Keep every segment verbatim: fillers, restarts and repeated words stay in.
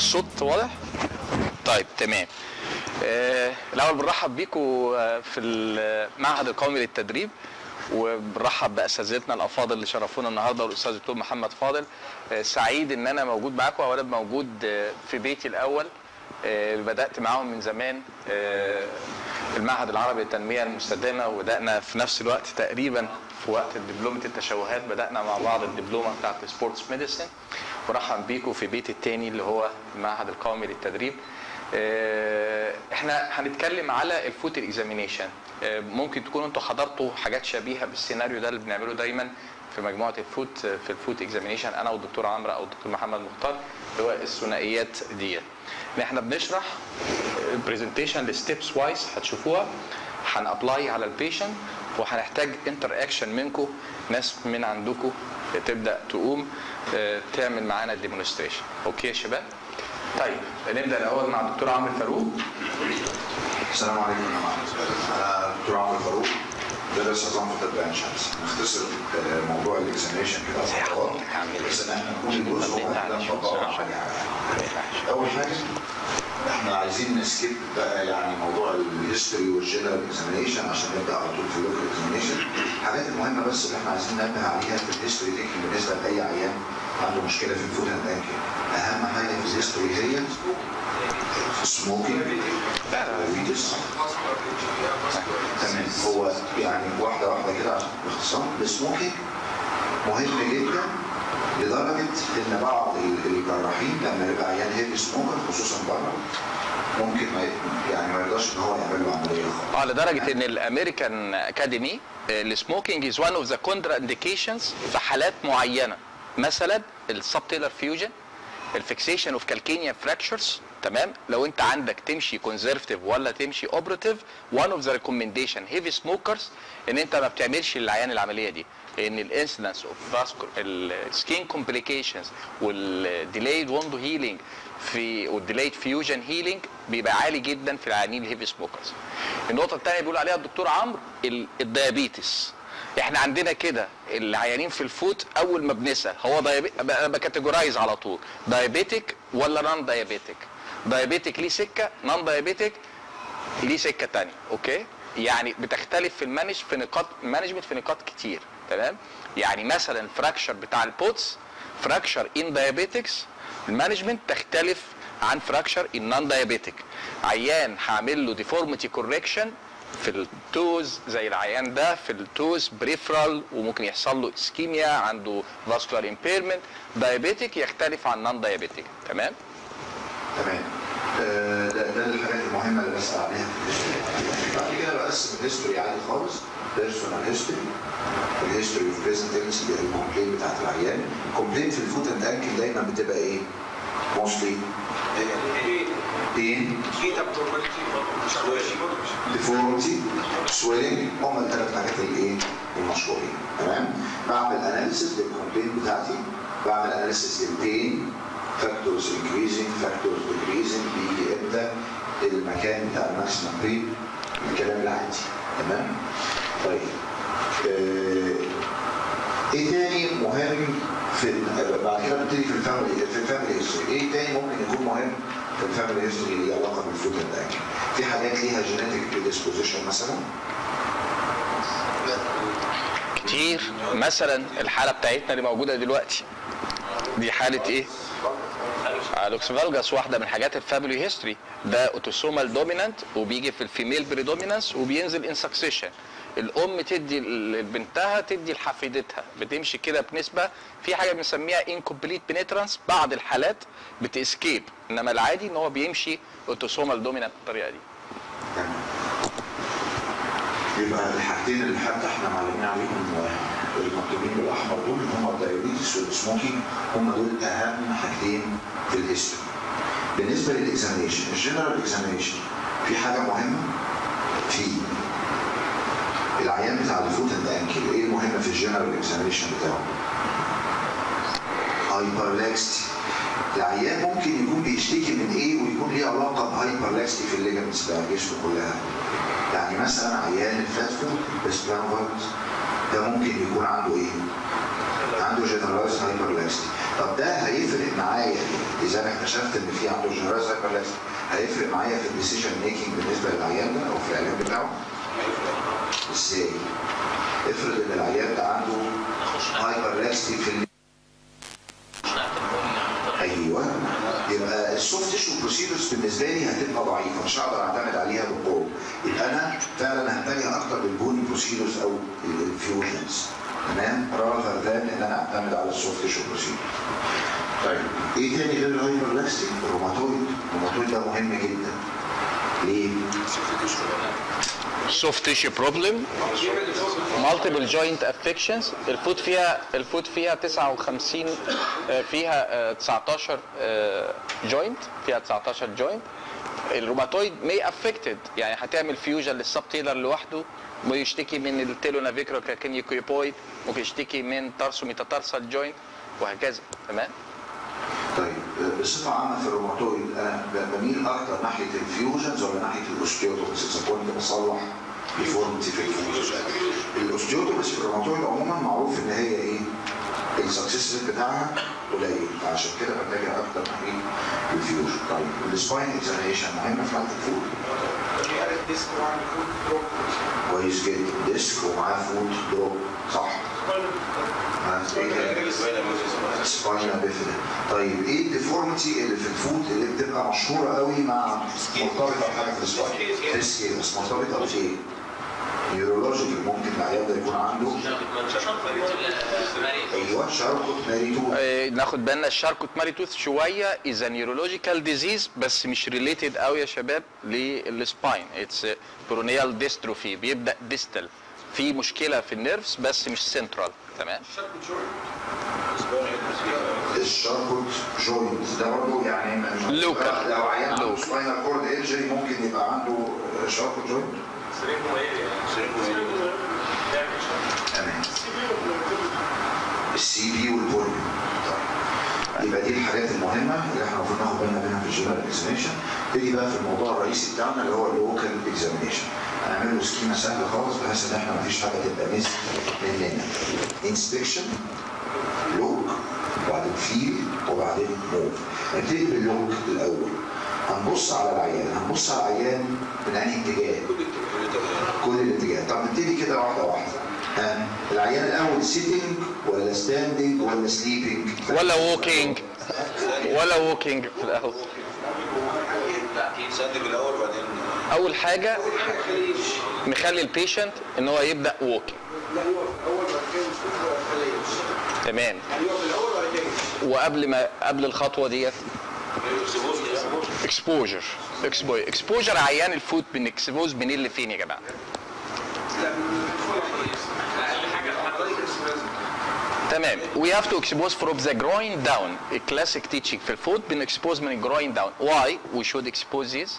الصوت واضح؟ طيب تمام. آه الاول بنرحب بيكم في المعهد القومي للتدريب، وبنرحب باساتذتنا الافاضل اللي شرفونا النهارده، والاستاذ الدكتور محمد فاضل. آه سعيد ان انا موجود معاكم، اولا موجود آه في بيتي الاول. آه بدات معاهم من زمان آه المعهد العربي للتنميه المستدامه، وبدانا في نفس الوقت تقريبا في وقت دبلومه التشوهات، بدانا مع بعض الدبلومه بتاعت السبورتس ميديسن. برحب بيكم في بيت التاني اللي هو المعهد القومي للتدريب. احنا هنتكلم على الفوت اكزامينيشن. ممكن تكونوا انتوا حضرتوا حاجات شبيهه بالسيناريو ده اللي بنعمله دايما في مجموعه الفوت في الفوت اكزامينيشن، انا والدكتور عمرو او الدكتور محمد مختار، اللي هو الثنائيات ديت. احنا بنشرح برزنتيشن لستيبس وايز هتشوفوها، هنابلاي على البيشنت، وهنحتاج انتر اكشن منكم، ناس من عندكم تبدا تقوم تعمل معانا الديمونستريشن. اوكي يا شباب؟ طيب نبدا الاول مع الدكتور عمرو فاروق. السلام عليكم يا جماعه. انا الدكتور عمرو فاروق، بدرس نظام في طب عين شمس. نختصر موضوع الاكزامينشن كده في خطوات، بس ان احنا نكون الجزء هو حاجه. اول حاجه احنا عايزين نسكيب بقى يعني موضوع الهيستوري والجنرال اكزامينشن عشان نبدا على طول في اللوكال اكزامينشن. الحاجات المهمه بس اللي احنا عايزين ننبه عليها في الهيستوري دي بالنسبه لاي عيان عنده مشكله في الفوت اند انكل. اهم حاجه في الهيستوري هي السموكينج والويدس. تمام، هو يعني واحده واحده كده عشان باختصار. السموكينج مهم جدا لدرجه ان بعض الجراحين لما يبقى عيان هيفي سموكر خصوصا بره ممكن ما يعني ما يقدرش ان هو يعمل له عمليه خالص. اه لدرجه ان الامريكان اكاديمي السموكينج از وان اوف ذا كونترا انديكيشنز في حالات معينه، مثلا السبتيلر فيوجن، الفيكسيشن اوف كالكينيا فراكشرز. تمام، لو انت عندك تمشي كونزرفتيف ولا تمشي اوبراتيف، وان اوف ذا ريكومنديشن هيفي سموكرز ان انت ما بتعملش للعيان العمليه دي، لان الانسيدنس اوف السكين كومبليكيشنز والديلايد ووند هيلينج في والديلايد فيوجن هيلينج بيبقى عالي جدا في العيانين الهيفي سموكرز. النقطه الثانيه بيقول عليها الدكتور عمرو الديابيتس. احنا عندنا كده العيانين في الفوت اول ما بنسال هو دايبي... انا بكاتيجورايز على طول دايابيتك ولا نون دايابيتك. دايابيتك ليه سكه، نون دايابيتك ليه سكه ثانيه. اوكي، يعني بتختلف في المانج في نقاط مانجمنت في نقاط كتير. تمام، يعني مثلا الفراكشر بتاع البوتس فراكشر ان دايابيتكس المانجمنت تختلف عن فراكشر ان نون دايابيتك. عيان هعمل له ديفورميتي كوركشن في التوز زي العيان ده في التوز بريفرال، وممكن يحصل له اسكيميا، عنده فاسكولار امبيرمنت. دايابيتك يختلف عن نون دايابيتك. تمام تمام. آه ده, ده الحاجات المهمه اللي بسال عليها في الهيستوري. بعد كده بقسم الهيستوري عادي خالص، بيرسونال هيستوري، الهيستوري اوف بريزنت تنسي اللي هي الكومبلين بتاعت العيان. الكومبلين في الفوت اند انكل دايما بتبقى ايه؟ موستلي بين ديفورمتي سويلنج، هم الثلاث حاجات الايه؟ المشهورين. تمام؟ بعمل اناليسيس للكومبلين بتاعتي، بعمل اناليسيس للبين فاكتورز انكريزنج فاكتورز ديكريزنج، بيجي امتى المكان بتاع الماكسيمم بين، الكلام العادي. تمام؟ طيب آه ايه تاني مهم في بعد كده بنبتدي في الفاميلي في الفاميلي هيستوري. ايه تاني ممكن يكون مهم في الفاميلي هيستوري اللي ليها علاقه بالفوت اند انكل؟ في حاجات ليها جينيتك بريدisposition مثلا كتير. مثلا الحاله بتاعتنا اللي موجوده دلوقتي دي حاله ايه؟ لوكس فالجاس، واحده من حاجات الفاميلي هيستوري. ده اوتوسومال دومينانت وبيجي في الفيميل بريدومينانس وبينزل ان سكسيشن. الام تدي لبنتها تدي لحفيدتها، بتمشي كده بنسبه. في حاجه بنسميها انكومبليت بينيترانس، بعض الحالات بتسكيب، انما العادي ان هو بيمشي اوتوسومال دومينانت بالطريقه دي. يبقى الحاجتين اللي حتى احنا معلمين عليهم المكتوبين بالاحمر دول اللي هم الدايابيتس والسموكينج، هم دول اهم حاجتين في الهيستوري. بالنسبه للاكزامينشن، الجنرال اكزامينشن في حاجه مهمه في العيان بتاع الفوت اند انكل. ايه المهم في الجنرال اكزامينشن بتاعه؟ هايبرلاكستي. العيان ممكن يكون بيشتكي من ايه ويكون ليه علاقه بهايبرلاكستي في الليجمنتس بتاع جسمه كلها. يعني مثلا عيان الفات فوت السبلانفرز ده ممكن يكون عنده ايه؟ عنده جنرالايز هايبرلاكستي. طب ده هيفرق معايا اذا انا اكتشفت ان في عنده جنرالايز هايبرلاكستي، هيفرق معايا في الديسيجن ميكنج بالنسبه للعيان ده او في العلاج بتاعه؟ ازاي؟ افرض ان العيان ده عنده هايبرلاكستي في ال... ايوه، يبقى السوفت تيشو بروسيدرز بالنسبه لي هتبقى ضعيفه، مش هقدر اعتمد عليها بالقوه. يبقى انا فعلا هتجه اكتر للبوني بروسيدرز او الفيوجنز، تمام؟ راذر ذان ان انا اعتمد على السوفت تيشو بروسيدرز. طيب ايه تاني غير الهايبرلاكستي؟ الروماتويد. الروماتويد ده مهم جدا. ليه؟ soft tissue problem, multiple joint affections. الفوت فيها الفوت فيها تسعة وخمسين، فيها تسعتاشر جوينت، فيها تسعتاشر جوينت. الروماتويد may affected، يعني هتعمل فيوجن للسبتيلر لوحده، ويشتكي من التيلونافيكرو كاكينيوكويبويد، ممكن يشتكي من تارسو ميتاتارسال جوينت وهكذا. تمام؟ طيب بصفه عامه في الروماتويد انا بميل اكتر ناحيه الفيوجنز ولا ناحيه الاوستيوتومس؟ اذا كنت بصلح ديفورمتي في الفيوجن. الاوستيوتومس في الروماتويد عموما معروف ان هي ايه؟ السكسس ريت بتاعها قليل، فعشان كده بتجه اكتر ناحيه الفيوجن. طيب السباين اكزامينيشن مهمه في حاله الفوت. كويس جدا، ديسك ومعاه فوت دروب، صح؟ سباينا بيفيدا. طيب ايه الديفورميتي اللي في الفوت اللي بتبقى مشهوره قوي مع مرتبطه بحاجه في السباين؟ فيسكي، بس مرتبطه بايه؟ نيورولوجيكال. ممكن العيان ده يكون عنده ايوه شاركوت ماريتوث. آه ناخد بالنا الشاركوت ماريتوث شويه اذا نيورولوجيكال ديزيز، بس مش ريليتد قوي يا شباب للسباين. اتس برونيال ديستروفي، بيبدا ديستال، في مشكله في النيرفز بس مش سنترال. تمام؟ الشاركوت جوينت ده برضه يعني لوكال. لو عيان عنده سباينال كورد انجري ممكن يبقى عنده شاركوت جوينت. تمام. السي بي والبوليو. طيب يبقى دي الحاجات المهمه اللي احنا المفروض ناخد بالنا منها في الجنرال اكزامينشن. نيجي بقى في الموضوع الرئيسي بتاعنا اللي هو اللوكال اكزامينشن. هنعمل له سكيما سهله خالص بحيث ان احنا مفيش حاجه تبقى ميس مننا. انسبكشن، لوك، وبعدين فيل، وبعدين موف. نبتدي باللوك الاول. هنبص على العيان، هنبص على العيان من انهي اتجاه؟ كل الاتجاه. طب نبتدي كده واحده واحده. ها العيان الاول سيتنج ولا ستاندنج ولا سليبنج ولا ووكينج ولا ووكينج في الاول؟ اول حاجه نخلي البيشنت ان هو يبدا ووكينج. تمام. وقبل ما قبل الخطوه ديت اكسبوجر. اكسبوجر عيان الفوت بنكسبوز منين لفين يا جماعه؟ تمام. we have to expose from the groin down. a classic teaching في الفوت بنكسبوز من الجروين داون. why we should expose this؟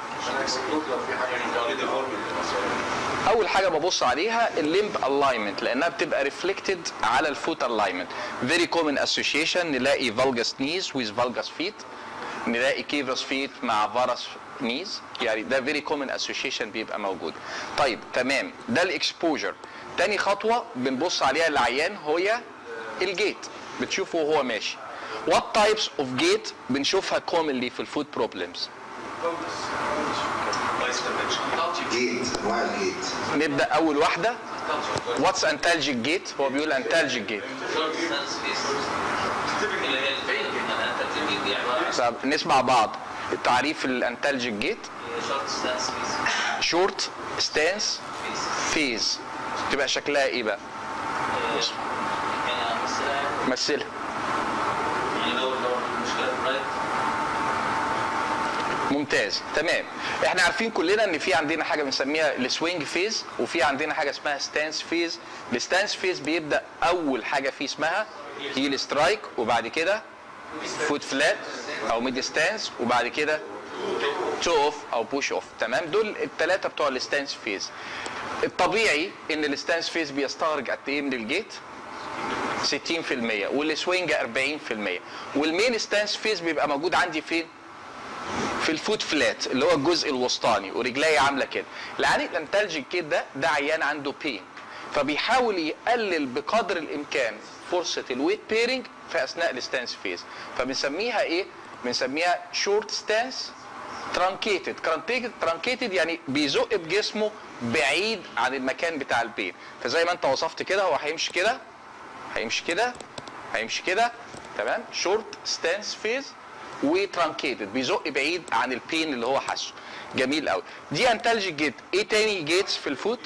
اول حاجه ببص عليها الليمب الاينمنت لانها بتبقى ريفلكتد على الفوت الاينمنت. very common association نلاقي valgus knees with valgus feet، نلاقي كيفرس فيت مع فارس نيز، يعني ده very common association بيبقى موجود. طيب تمام، ده الاكسبوجر. تاني خطوه بنبص عليها العيان هي الجيت، بتشوفه وهو ماشي. what types of gait بنشوفها commonly في الفوت بروبلمز؟ جيت، انواع الجيت. نبدا اول واحده واتس انتالجيك جيت. هو بيقول انتالجيك جيت. نسمع بعض تعريف الانتالجيك جيت. شورت ستانس فيز. تبقى شكلها ايه بقى؟ مثلها. ممتاز. تمام. احنا عارفين كلنا ان في عندنا حاجه بنسميها السوينج فيز، وفي عندنا حاجه اسمها ستانس فيز. الستانس فيز بيبدا اول حاجه فيه اسمها هيل سترايك، وبعد كده فوت فلات او ميد ستانس، وبعد كده تو اوف او بوش اوف. تمام. دول الثلاثه بتوع الستانس فيز. الطبيعي ان الستانس فيز بيستغرق قد ايه من الجيت؟ ستين في المية، والسوينج أربعين في المية، والمين ستانس فيز بيبقى موجود عندي فين؟ في الفوت فلات اللي هو الجزء الوسطاني، ورجلي عامله كده. العيان الانتالجيك كده ده ده عيان عنده بين، فبيحاول يقلل بقدر الامكان فرصه الويت بيرنج في اثناء الستانس فيز. فبنسميها ايه؟ بنسميها شورت ستانس ترانكيتد. ترانكيتد يعني بيزق بجسمه بعيد عن المكان بتاع البين. فزي ما انت وصفت كده هو هيمشي كده هيمشي كده هيمشي كده تمام. شورت ستانس فيز وترانكيتد بيزق بعيد عن البين اللي هو حاسه. جميل قوي. دي انتالجيك جيت. ايه تاني جيتس في الفوت؟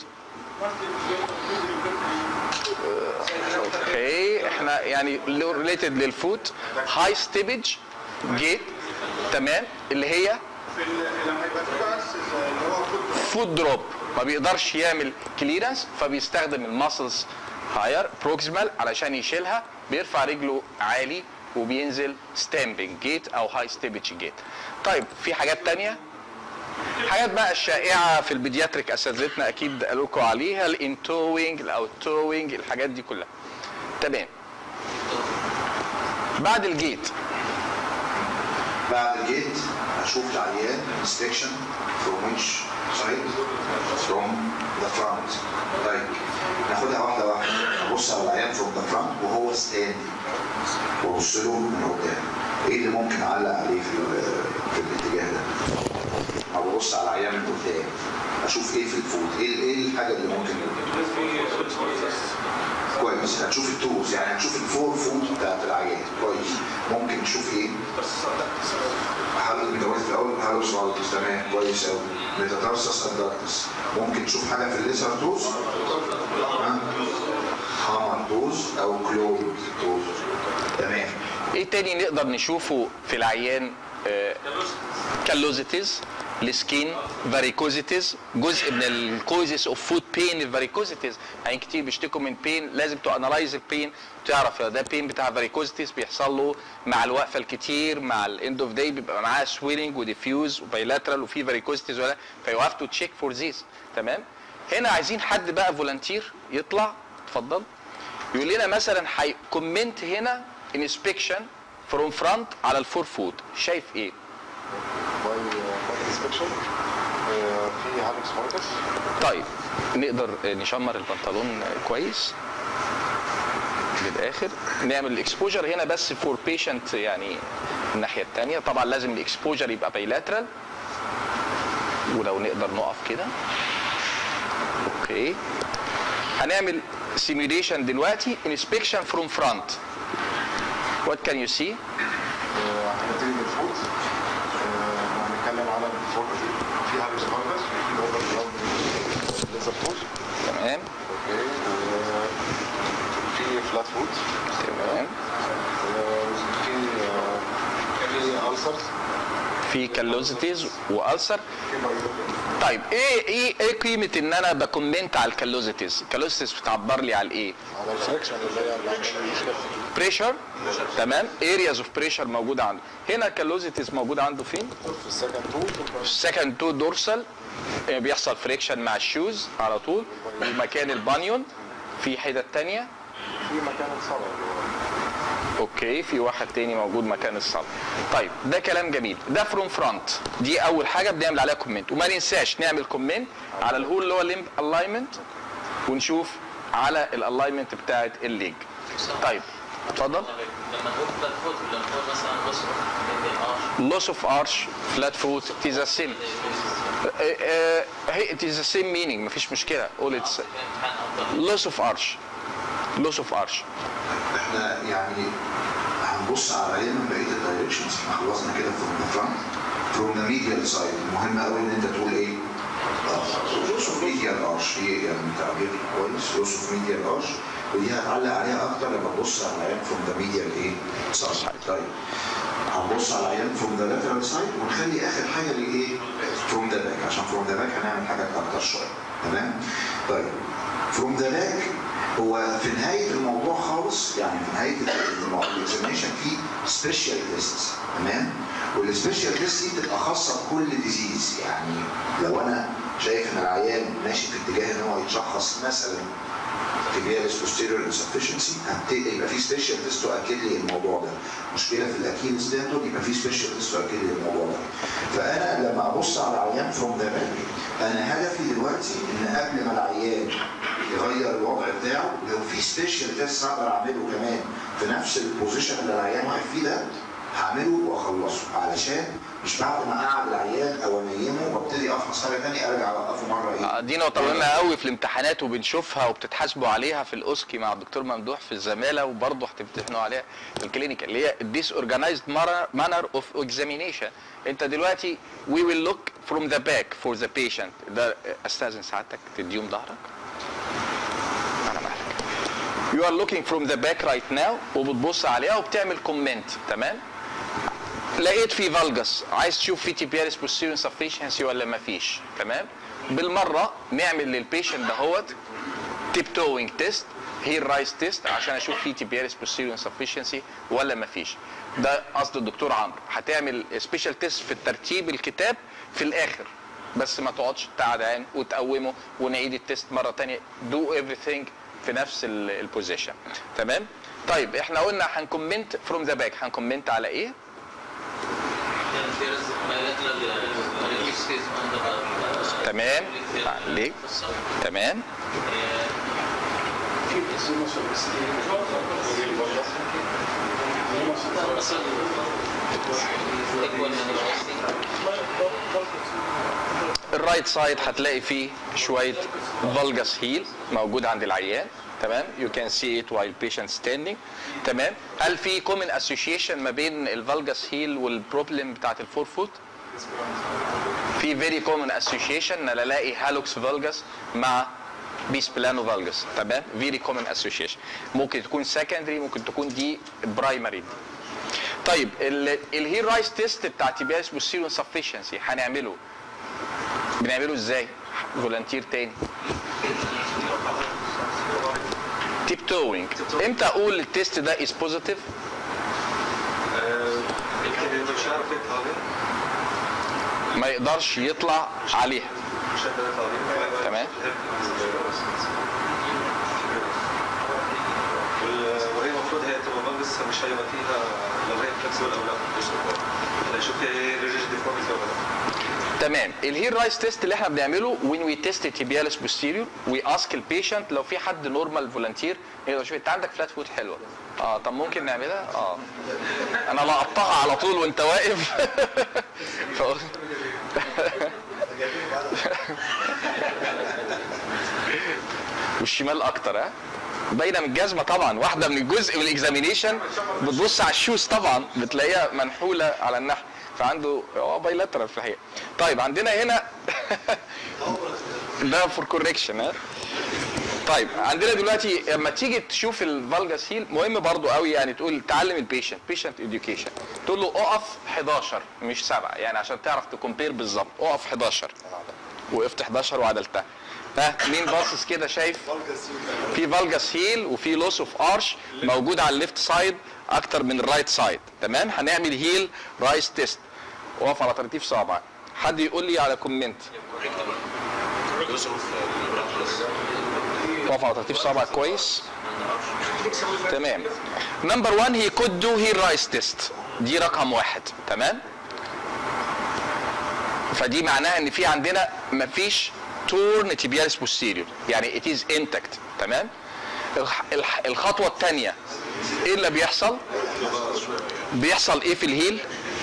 اوكي احنا يعني ريليتد للفوت هاي ستيبج جيت تمام اللي هي لما يبقى في بارس اللي هو فوت دروب ما بيقدرش يعمل كليرنس فبيستخدم الماسلز هاير بروكسيمال علشان يشيلها. بيرفع رجله عالي وبينزل ستامبنج جيت او هاي ستيبج جيت. طيب في حاجات تانية؟ حاجات بقى الشائعه في البيدياتريك اساتذتنا اكيد قالوا لكم عليها الانتوينج او التوينج الحاجات دي كلها تمام. بعد الجيت بعد الجيت هشوف العيان inspection from which side from the front. طيب ناخدها واحده واحده. ابص على العيان from the front وهو standing وابص له من قدام. ايه اللي ممكن اعلق عليه في في الاتجاه ده؟ او ابص على العيان من قدام اشوف ايه في الفوت. ايه ايه الحاجه اللي ممكن كويس؟ هتشوف التوز يعني هتشوف الفور فوت بتاعت العيان. كويس. ممكن تشوف ايه؟ حاول انت قلت في الاول حاول سؤالتس تمام كويس قوي. ميتاتارسس ادارتس. ممكن تشوف حاجه في الليسر توز؟ هامر توز او كلود توز. تمام. ايه تاني نقدر نشوفه في العيان؟ آه كالوزيتيز السكين فاريكوزيتيز. جزء من الكوزيس اوف فوت بين الفاريكوزيتيز. يعني كتير بيشتكوا من بين لازم تو انالايز البين تعرف ده بين بتاع فاريكوزيتيز بيحصل له مع الوقفه الكتير مع الاند اوف داي بيبقى معاه سويلنج وديفيوز وبايلاترال وفي فاريكوزيتيز ولا فيو هاف تو تشيك فور ذيس تمام. هنا عايزين حد بقى فولنتير يطلع اتفضل يقول لنا مثلا هيكومنت هنا انسبكشن فروم فرونت على الفور فوت. شايف ايه؟ في هالكس ماركس. طيب نقدر نشمر البنطلون كويس للاخر. نعمل الاكسبوجر هنا بس فور بيشنت يعني الناحيه الثانيه. طبعا لازم الاكسبوجر يبقى بايلاترال. ولو نقدر نقف كده اوكي. هنعمل سيميوليشن دلوقتي انسبكشن فروم فرونت. وات كان يو سي؟ هنبتدي بالفوت. هنتكلم على الفورتي. في هالكس ماركس وفي اوفر جراوند ليزر توز. تمام. اوكي. في فلات فوت. تمام. في في ألسرز. في كالوزيتيز والسر. في بايلوتي. طيب ايه ايه ايه قيمه ان انا بكومنت على الكالوزيتيز؟ الكالوزيتيز بتعبر لي على ايه؟ على الفريكشن اللي هي المشكله. بريشر تمام. ارياز اوف بريشر موجوده عنده. هنا الكالوزيتيز موجوده عنده فين؟ في السكند تو. في السكند تو دورسال. بيحصل فريكشن مع الشوز على طول. ومكان البانيون في حتت ثانيه. في مكان الصلاه. اوكي في واحد تاني موجود مكان الصلاه. طيب ده كلام جميل. ده فروم فرونت. دي اول حاجه بنعمل عليها كومنت. وما ننساش نعمل كومنت على الهول اللي هو ليمب الاينمنت ونشوف على الالاينمنت بتاعت الليج. طيب اتفضل. لما نقول فلات فوت لما نقول مثلا loss of arch flat foot it is a same it is the same meaning مفيش مشكله. all it's loss of arch loss of arch. احنا يعني هنبص على هنا بقيه الدايركشنز. احنا خلصنا كده فروم ذا فرونت فروم ذا ميديال سايد. المهم قوي ان انت تقول ايه؟ لوس اوف ميديال ارش. دي يعني تعبير كويس. لوس اوف ميديال ارش ودي هتعلق عليها اكتر لما تبص على العيان فروم ذا ميديال ايه؟ سايد. طيب هنبص على العيان فروم ذا لاترال سايد ونخلي اخر حاجه لايه؟ فروم ذا باك عشان فروم ذا باك هنعمل حاجات اكتر شويه. تمام؟ طيب فروم ذا باك هو في نهايه الموضوع خالص يعني في نهايه الاكزامينشن في سبيشال تيست. تمام؟ والسبيشال تيست دي بتبقى خاصه بكل ديزيز. يعني لو انا شايف ان العيان ماشي في اتجاه ان هو يتشخص مثلا تيبياليس بوستيريور انسفشنسي يبقى في سبيشال تيست تؤكد لي الموضوع ده. مشكله في الاكيليس تندون يبقى في سبيشال تيست تؤكد لي الموضوع ده. فانا لما ابص على العيان فروم ذا باك انا هدفي دلوقتي ان قبل ما العيان يغير الوضع بتاعه لو في سبيشال تيست اقدر اعمله كمان في نفس البوزيشن اللي العيان واقف فيه ده هعمله واخلصه، علشان مش بعد ما اقعد العيان او انيمه وابتدي افحص حاجه ثانيه ارجع اوقفه مره ايه. دي نقطه مهمه قوي في الامتحانات وبنشوفها وبتتحاسبوا عليها في الاوسكي مع الدكتور ممدوح في الزماله وبرضه هتمتحنوا عليها في الكلينيكال اللي هي الديس اورجانيزد مانر اوف اكزامينيشن. انت دلوقتي وي ويل لوك فروم ذا باك فور ذا بيشنت. ده استاذن سعادتك تديهم ظهرك. انا معاك. يو ار لوكينج فروم ذا باك رايت ناو وبتبص عليها وبتعمل كومنت. تمام؟ لقيت في فالجس، عايز تشوف في تيبياليس بوستيريور انسفشنسي ولا ما فيش. تمام؟ بالمره نعمل للبيشنت دهوت تيب توينج تيست، هير رايز تيست عشان اشوف في تيبياليس بوستيريور انسفشنسي ولا ما فيش. ده قصد الدكتور عمرو. هتعمل سبيشال تيست في الترتيب الكتاب في الاخر، بس ما تقعدش تعدان وتقومه ونعيد التيست مره ثانيه. دو everything في نفس البوزيشن. تمام؟ طيب احنا قلنا هنكومنت فروم ذا باك، هنكومنت على ايه؟ تمام ليه؟ تمام الرايت سايد هتلاقي فيه شويه فالجس هيل موجود عند العيان. تمام؟ you can see it while patient standing. تمام؟ هل في common association ما بين الفالجس هيل والبروبلم بتاعت الفور فوت؟ في very common association ان الاقي هالوكس فالجس مع بيس بلانو فالجس. تمام؟ very common association. ممكن تكون secondary، ممكن تكون دي primary دي. طيب الهير رايز تيست بتاع تيبياليس بوستيريور انسفشنسي هنعمله بنعمله ازاي؟ فولنتير تاني. تيب توينج. امتى اقول التيست ده از بوزيتيف؟ ما يقدرش يطلع عليها. تمام؟ وهي المفروض هي تبقى بس مش هيبقى فيها لو هي فلكسبل او لا. شوف هي ريجيد ديفورميتي ولا لا. تمام. الهير رايز تيست اللي احنا بنعمله when we test tibialis posterior we ask البيشنت لو في حد نورمال فولنتير يقدر شوف انت عندك فلات فوت حلوه. اه طب ممكن نعملها؟ اه انا لقطتها على طول وانت واقف. والشمال اكتر. ها باينه من الجزمه طبعا. واحده من الجزء من الاكزامينيشن بتبص على الشوز طبعا بتلاقيها منحوله على الناحيه، فعنده اه بايلاترال في الحقيقه. طيب عندنا هنا ده فور كوركشن. ها طيب عندنا دلوقتي لما تيجي تشوف الفالجس هيل مهم برضو قوي يعني تقول تعلم البيشنت بيشنت اديوكيشن، تقول له اقف حداشر مش سبعة يعني عشان تعرف تكومبير بالظبط. اقف حداشر، وقفت حداشر وعدلتها. ها مين باصص كده شايف؟ في فالجس هيل وفي لوس اوف ارش موجود على الليفت سايد اكتر من الرايت سايد. تمام؟ هنعمل هيل رايز تيست. اقف على ترتيب صابع. حد يقول لي على كومنت. اقف على ترتيب صابع كويس. تمام. نمبر واحد هي كود دو هيل رايز تيست. دي رقم واحد. تمام؟ فدي معناها ان في عندنا مفيش تورن تيبياليس بوستيريور يعني it is intact. تمام؟ الخطوه الثانيه ايه اللي بيحصل؟ بيحصل ايه في الهيل؟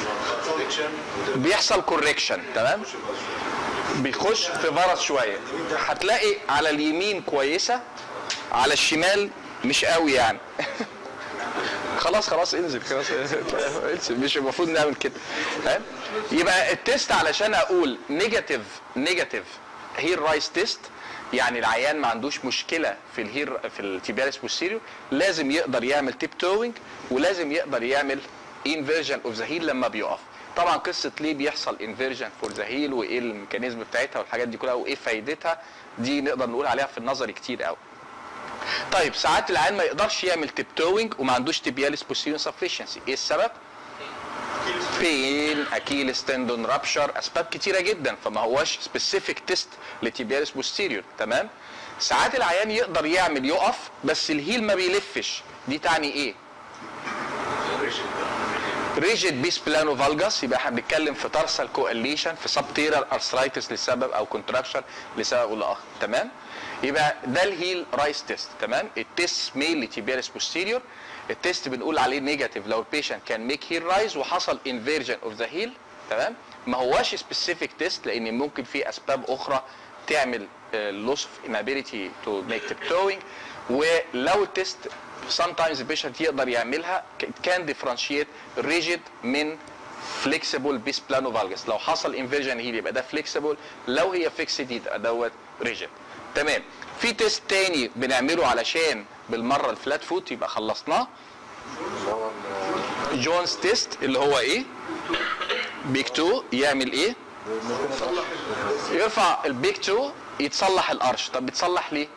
بيحصل كوركشن. تمام؟ بيخش في فيروس شويه. هتلاقي على اليمين كويسه، على الشمال مش قوي يعني. خلاص خلاص انزل خلاص انزل. مش المفروض نعمل كده. تمام؟ يبقى التيست علشان اقول نيجاتيف نيجاتيف هير رايز تيست يعني العيان ما عندوش مشكله في الهير في التيبياليس بوستيريور، لازم يقدر يعمل تيب توينج ولازم يقدر يعمل انفيرجن اوف ذا هيل لما بيقف. طبعا قصه ليه بيحصل انفيرجن فور ذا هيل وايه الميكانيزم بتاعتها والحاجات دي كلها وايه فايدتها دي نقدر نقول عليها في النظري كتير قوي. طيب ساعات العيان ما يقدرش يعمل تيب توينج وما عندوش تيبياليس بوستيريور انسفشنسي، ايه السبب؟ بين، اكيلس تندون رابشر، اسباب كتيره جدا، فما هواش سبيسيفيك تيست لتيبياليس بوستيريور. تمام. ساعات العيان يقدر يعمل يقف بس الهيل ما بيلفش، دي تعني ايه؟ ريجيد بيس بلانو فالجاس، يبقى احنا بنتكلم في تارسال كواليشن، في سبتيرال ارثرايتس لسبب او كونتراكشن لسبب ولا اخر. تمام. يبقى ده الهيل رايس تيست. تمام. التيست ميل لتيبياليس بوستيريور، التيست بنقول عليه نيجاتيف لو البيشنت كان ميك هيل رايز وحصل انفيرجن اوف ذا هيل. تمام. ما هواش سبيسيفيك تيست لان ممكن في اسباب اخرى تعمل لوس اوف انابيليتي تو ميك تيبتوينج، ولو التيست sometimes البيشنت يقدر يعملها كان ديفرنشيت ريجيد من فليكسيبل بيس بلانو فالجاس. لو حصل انفيرجن هيل يبقى ده فليكسيبل، لو هي فيكسد يبقى دوت ريجيد. تمام. في تيست تاني بنعمله علشان بالمره الفلات فوت يبقى خلصناه، جونز تيست اللي هو ايه؟ بيك تو يعمل ايه؟ يرفع البيك تو يتصلح الارش. طب بتصلح ليه؟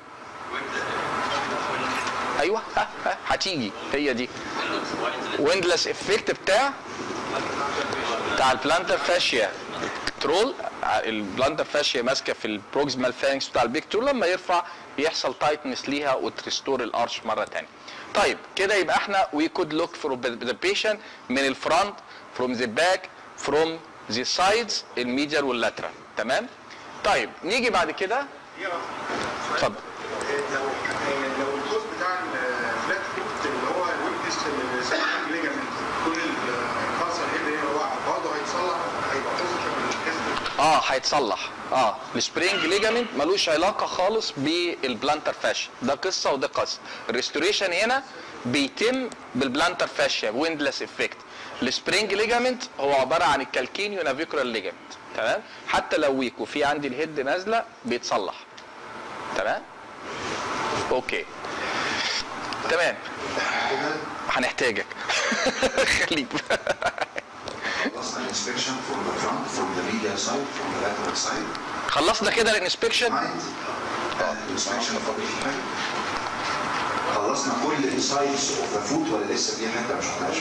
ايوه ها ها هتيجي هي دي ويندلس افكت بتاع بتاع البلانتر فاشيا ترول. البلانتر فاشيا ماسكه في البروكسيمال فانكس بتاع البيك تو، لما يرفع يحصل تايتنس ليها وتريستور الارش مره ثانيه. طيب كده يبقى احنا وي كود لوك فور ذا بيشنت من الفرونت، فروم ذا باك، فروم ذا سايدز، الميديال واللاترال. تمام. طيب نيجي بعد كده. اتفضل. لو لو الجزء بتاع الفلات فوت اللي هو الويكنس السبرينج ليجامنت كل الفاصل اللي هو برضه هيتصلح، هيبقى بوزيتيف. اه هيتصلح. اه السبرينج ليجامنت ملوش علاقه خالص بالبلانتر فاشيا، ده قصه وده قصه. الريستوريشن هنا بيتم بالبلانتر فاشيا ويندلس افكت. السبرينج ليجامنت هو عباره عن الكالكينيو نافيكولار ليجامنت. تمام. حتى لو ويك وفي عندي الهيد نازله بيتصلح. تمام. اوكي تمام. هنحتاجك خليك. خلصنا الانسبكشن فروم ذا فرونت فروم ذا ميديال سايد فروم ذا لاترال سايد. خلصنا كده الانسبكشن. الانسبكشن فاضل في حاجه؟ خلصنا كل السايدز اوف ذا فوت ولا لسه في حته مش خدناش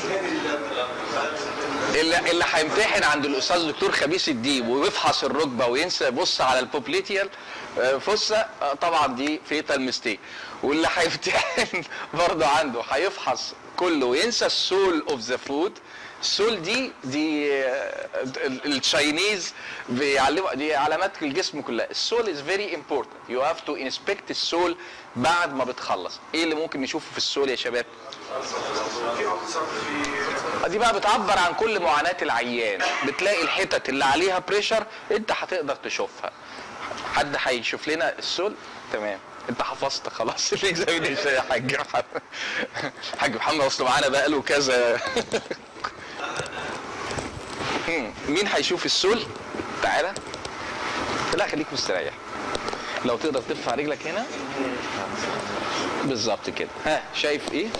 اللي اللي هيمتحن عند الاستاذ الدكتور خبيث الديب ويفحص الركبه وينسى يبص على البوبليتيال فوسا، طبعا دي فيتال ميستيك. واللي هيمتحن برضه عنده هيفحص كله وينسى السول اوف ذا فوت. السول دي دي التشاينيز بيعلموا، دي علامات الجسم كلها. السول از فيري امبورتنت، يو هاف تو انسبكت السول بعد ما بتخلص. ايه اللي ممكن نشوفه في السول يا شباب؟ دي بقى بتعبر عن كل معاناة العيان. بتلاقي الحتت اللي عليها بريشر انت هتقدر تشوفها. حد هيشوف لنا السول؟ تمام. انت حفظت خلاص الاكزامينيشن يا حاج محمد. حاج محمد اصله معانا بقى له كذا. مين هيشوف السول؟ تعالى. لا خليك مستريح. لو تقدر ترفع رجلك هنا بالظبط كده. ها شايف ايه؟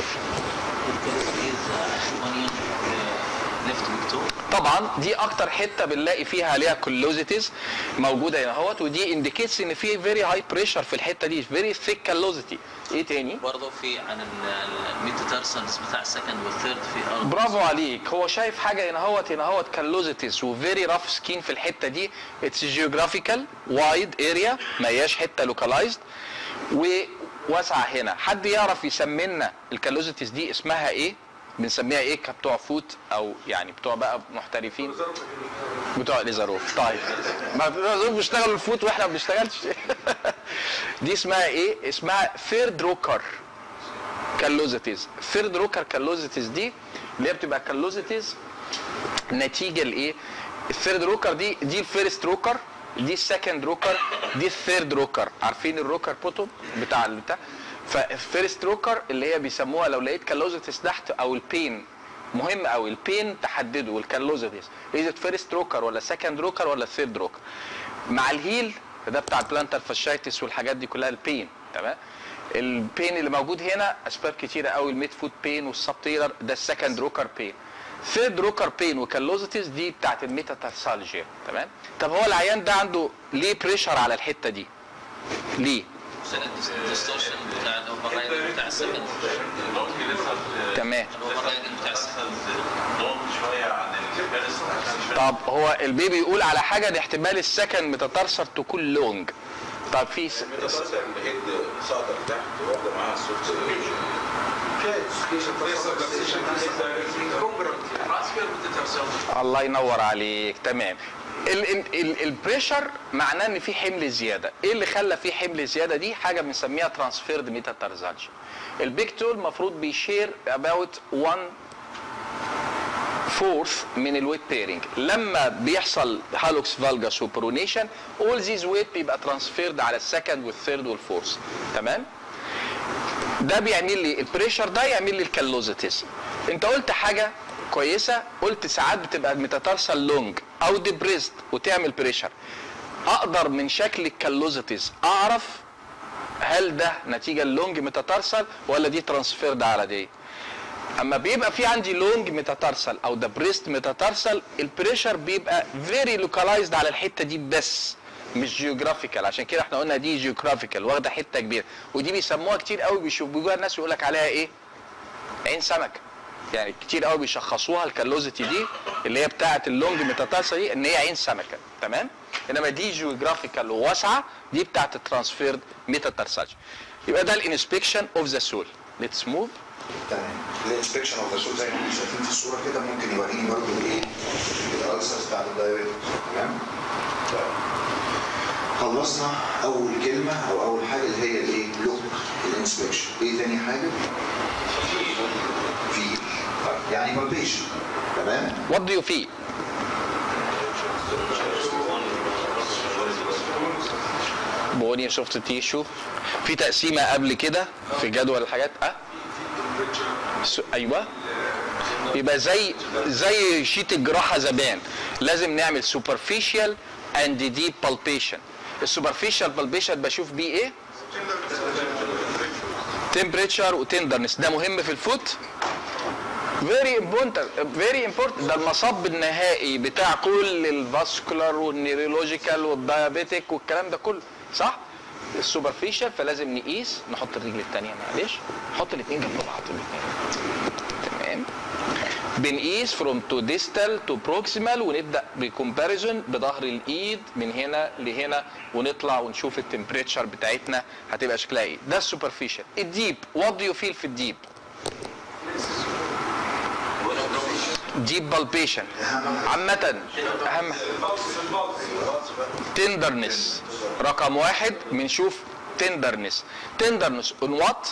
طبعا دي اكتر حته بنلاقي فيها عليها كالوزيتيز موجوده هنا اهوت، ودي انديكيتس ان في فيري هاي بريشر في الحته دي، فيري ثيك كالوزيتي. ايه تاني؟ برضه في عن الميتاتارسنس بتاع السكند والثيرد في ارض. برافو عليك. هو شايف حاجه هنا اهوت هنا اهوت كالوزيتيز وفيري راف سكين في الحته دي. اتس جيوغرافيكال وايد اريا، ما هياش حته لوكالايزد وواسعه هنا. حد يعرف يسمي لنا الكالوزيتيز دي اسمها ايه؟ بنسميها ايه كبتوع فوت او يعني بتوع بقى محترفين؟ بتوع ليزاروف. طيب ما ليزاروف بيشتغلوا الفوت واحنا ما بنشتغلش. دي اسمها ايه؟ اسمها ثيرد روكر كالوزيتيز. ثيرد روكر كالوزيتيز دي اللي هي بتبقى كالوزيتيز نتيجه لايه؟ الثيرد روكر دي دي الفيرست روكر، دي السكند روكر، دي الثيرد روكر. عارفين الروكر بوتوم بتاع البتاع؟ فالفيرست روكر اللي هي بيسموها لو لقيت كالوزيتيز تحت او البين، مهم قوي البين تحدده. والكالوزيتيز اذا فيرست روكر ولا سكند روكر ولا ثيرد روكر. مع الهيل ده بتاع البلانتر فاشايتس والحاجات دي كلها البين. تمام. البين اللي موجود هنا اسباب كتيره قوي، الميد فوت بين والسبتيلر ده السكند روكر بين. ثيرد روكر بين وكالوزيتيز دي بتاعت الميتاتارسالجيا. تمام. طب هو العيان ده عنده ليه بريشر على الحته دي؟ ليه؟ الديستورشن بتاع الراجل بتاع السكن. تمام. هو الراجل بتاع السكن. طب هو البي بيقول على حاجه ده احتمال السكن متترسر تكون لونج. طب في س... متترسر الهيد ساقطه تحت واخده معاها الصوت. الله ينور عليك. تمام. البريشر معناه ان في حمل زياده. ايه اللي خلى في حمل زياده؟ دي حاجه بنسميها ترانسفيرد ميتاتارزالجيا. البيج تول المفروض بيشير about one فورث من الويت بيرنج. لما بيحصل هالوكس فالجاس وبرونيشن all these weight بيبقى ترانسفيرد على السكند والثيرد والفورث. تمام. ده بيعمل لي البريشر، ده يعمل لي الكالوزيتيز. انت قلت حاجه كويسه، قلت ساعات بتبقى ميتاتارسال لونج او ديبريست وتعمل بريشر. اقدر من شكل الكالوزيتيز اعرف هل ده نتيجه اللونج ميتاتارسال ولا دي ترانسفيرد على دي. اما بيبقى في عندي لونج ميتاتارسال او ديبريست ميتاتارسال البريشر بيبقى فيري لوكالايزد على الحته دي بس، مش جيوغرافيكال. عشان كده احنا قلنا دي جيوغرافيكال واخده حته كبيره، ودي بيسموها كتير قوي بيشوفوها الناس يقول لك عليها ايه؟ عين سمكه. يعني كتير قوي بيشخصوها الكالوزيتي دي اللي هي بتاعه اللونج ميتاتارسال دي ان هي عين سمكه. تمام. انما دي جيوغرافيكال وواسعه، دي بتاعه الترانسفيرد ميتاتارسال. يبقى ده الانسبكشن اوف ذا سول. ليتس موف. تمام. الانسبكشن اوف ذا سول زي ما انتم شايفين في الصوره كده ممكن يوريني برضه ايه؟ الالسرز بتاعت الدايركت. تمام؟ خلصنا اول كلمه او اول حاجه اللي هي الايه؟ لوك الانسبكشن. ايه تاني حاجه؟ فيل. يعني بالبيشن. تمام؟ وات دو يو فيل؟ بوني شفت تيشو في تقسيمه قبل كده في جدول الحاجات. اه ايوه. يبقى زي زي شيت الجراحه زمان لازم نعمل سوبرفيشال اند ديب بالبيشن. السوبرفيشال بالبيشن بشوف بيه ايه؟ تمبريتشر وتندرنس. ده مهم في الفوت. فيري امبورتنت فيري امبورتنت. ده المصب النهائي بتاع كل الفاسكولار والنيورولوجيكال والدايابيتيك والكلام ده كله، صح؟ السوبرفيشال فلازم نقيس. نحط الرجل الثانيه معلش، نحط الاثنين جنب بعض الاثنين. تمام. بنقيس فروم تو ديستال تو بروكسيمال ونبدا بكومباريزون بظهر الايد من هنا لهنا ونطلع ونشوف التمبريتشر بتاعتنا هتبقى شكلها ايه. ده السوبرفيشال. الديب وات دو يو فيل في الديب؟ ديب بالبيشن عامة أهم تندرنس. رقم واحد بنشوف تندرنس. تندرنس اون وات؟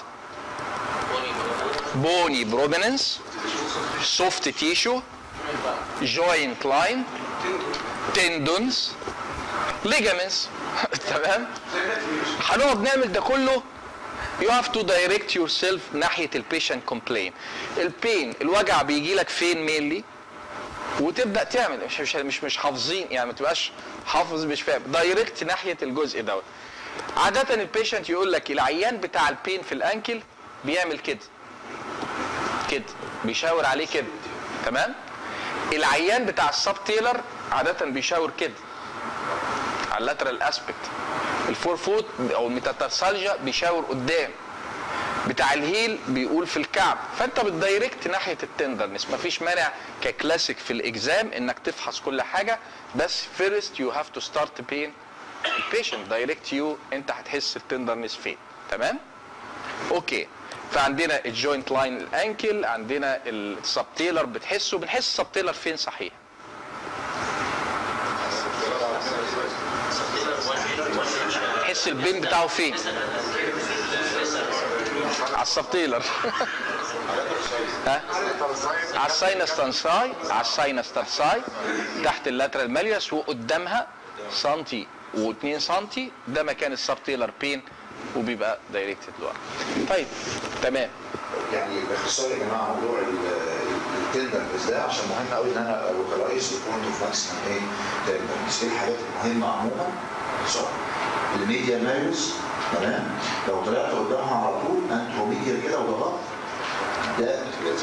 بوني بروميننس، سوفت تيشو، جوينت لاين، تندونز، ليجامنتس. تمام؟ هنقعد نعمل ده كله. You have to direct yourself ناحية البيشنت كومبلين. البين الوجع بيجي لك فين مينلي؟ وتبدأ تعمل مش مش مش, مش حافظين، يعني ما تبقاش حافظ مش فاهم. دايركت ناحية الجزء دوت. عادة البيشنت يقول لك العيان بتاع البين في الانكل بيعمل كده. كده بيشاور عليه كده. تمام؟ العيان بتاع السب تيلر عادة بيشاور كده على اللاترال اسبكت. الفور فوت او الميتاتارسالجيا بيشاور قدام. بتاع الهيل بيقول في الكعب. فانت بتدايركت ناحيه التندرنس. مفيش مانع ككلاسيك في الاكزام انك تفحص كل حاجه، بس فيرست يو هاف تو ستارت بين البيشنت دايركت يو. انت هتحس التندرنس فين. تمام؟ اوكي. فعندنا الجوينت لاين الانكل، عندنا السب تيلر بتحسه. بنحس السب تيلر فين صحيح؟ تحس البين بتاعه فين؟ على السبتيلر. ها؟ على الساينس ترساي، على الساينس ترساي تحت اللاترال ماليوس وقدامها سنتي واثنين سنتي. ده مكان السبتيلر بين وبيبقى دايركتد لورا. طيب تمام. يعني باختصار يا جماعه موضوع التندرنس ده عشان مهم قوي ان انا لوكالايز البوينت اوف ماكسيمم ايه تندرنس. ايه الحاجات المهمه عموما؟ صح. الميديا مايوس. تمام. لو طلعت قدامها على طول انتروميديا كده وضغطت ده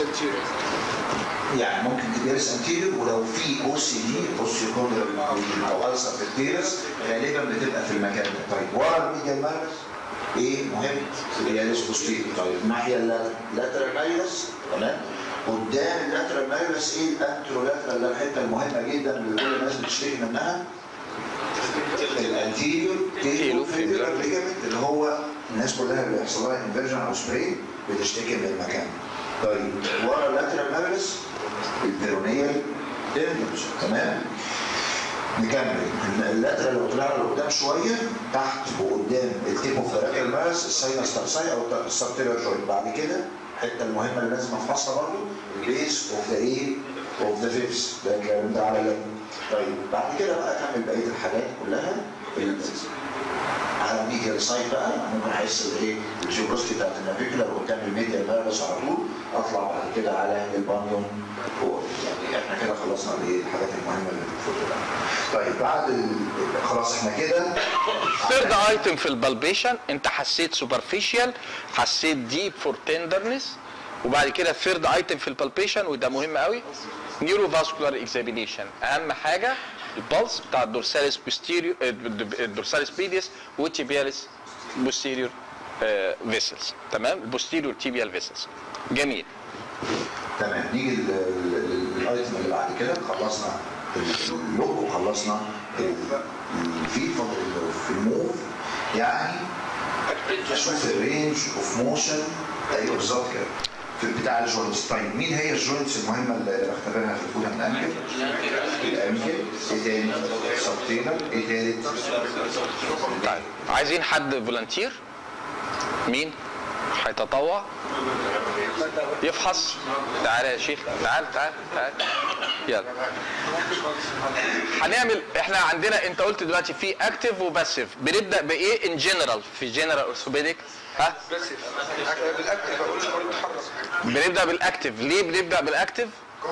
يعني ممكن تدرس انتيريور. ولو في او سي دي اوسيكوندرال او السر في التيرس غالبا بتبقى في المكان ده. طيب ورا الميديا مايوس ايه مهم؟ تيبياليس بوستيريور. طيب الناحيه اللاترال مايولس تمام؟ قدام اللاترال مايولس ايه الانترو لاترال؟ ده الحته المهمه جدا اللي كل الناس بتشتكي منها. الانتيريور تيلو فيبرال ليجامنت اللي هو الناس كلها اللي بيحصل لها انفيرجن او سبرين بتشتكي من المكان. طيب ورا اللاترال مايولس البيرونيال تندرز تمام؟ نكمل اللاترال لو طلعنا لقدام شويه تحت وقدام التيب اوف ذا لاترال مايولس الساينس ترساي او السبتيلر جوينت. بعد كده الحته المهمه اللي لازم افحصها برضه البيس اوف ذا ايه؟ اوف ذا فيبس ده الكلام ده على اللب. طيب بعد كده بقى اكمل بقيه الحاجات كلها على الميديال سايد بقى ممكن احس بايه؟ الجيوبروستي بتاعت النافيكولا قدام الميديال مايولس على طول اطلع بعد كده على البانيون فوق. يعني احنا كده خلصنا الايه؟ الحاجات المهمه اللي بتفوت بقى. طيب بعد ال... خلاص احنا كده ثيرد ايتم في البالبيشن انت حسيت سوبرفيشال، حسيت ديب فور تندرنس، وبعد كده ثيرد ايتم في البالبيشن وده مهم قوي نيورو فاسكولار اكزامينيشن. اهم حاجه البلس بتاع الدورساليس بوستيريور الدورساليس بيديس والتيبياليس بوستيريور فيسلز تمام؟ البوستيريور تيبيال فيسلز. جميل تمام. نيجي للايتم اللي بعد كده. خلصنا اللوك وخلصنا الفيد فاضل في الموف يعني اشوف الرينج اوف موشن. ايوه بالظبط كده في بتاع الجوينتس. طيب مين هي الجوينتس المهمه اللي بختبرها في الفوت اند انكل؟ الانكل. ايه تاني؟ سبتيلر. ايه تالت؟ طيب عايزين حد فولنتير؟ مين هيتطوع يفحص؟ تعالى يا شيخ، تعال تعال تعال يلا. هنعمل احنا عندنا انت قلت دلوقتي في اكتف وباسيف. بنبدا بايه ان جنرال في جنرال اورثوبيديك؟ ها؟ بالاكتف اقول له تتحرك. بنبدا بالاكتف. ليه بنبدا بالاكتف؟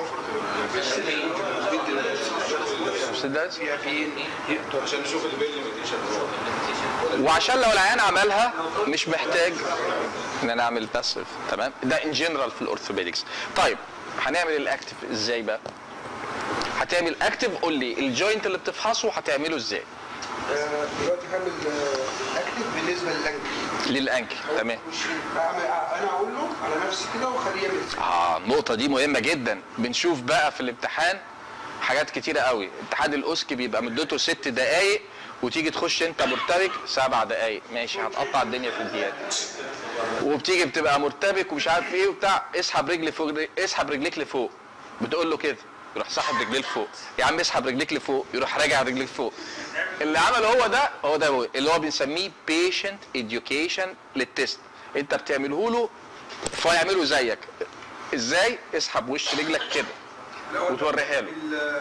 عشان نشوف البيل وعشان لو العيان عملها مش محتاج ان انا اعمل باسيف تمام؟ ده ان جنرال في الاورثوبيدكس. طيب هنعمل الاكتف ازاي بقى؟ هتعمل اكتف قول لي الجوينت اللي بتفحصه هتعمله ازاي؟ دلوقتي هعمل اكتف بالنسبه للانكل. للانكل تمام. انا اقول له على نفسي كده واخليه يعمل. اه النقطه دي مهمه جدا. بنشوف بقى في الامتحان حاجات كتيره قوي. اتحاد الاوسكي بيبقى مدته ست دقائق وتيجي تخش انت مرتبك سبع دقائق ماشي هتقطع الدنيا في الدقيقه. وبتيجي بتبقى مرتبك ومش عارف ايه وبتاع اسحب رجلي فوق اسحب رجليك لفوق بتقول له كده يروح ساحب رجليه لفوق. يا عم اسحب رجليك لفوق يروح راجع رجليك فوق. اللي عمله هو ده هو ده اللي هو بنسميه بيشنت اديوكيشن للتست. انت بتعمله له فيعمله زيك. ازاي؟ اسحب وش رجلك كده وتوريها له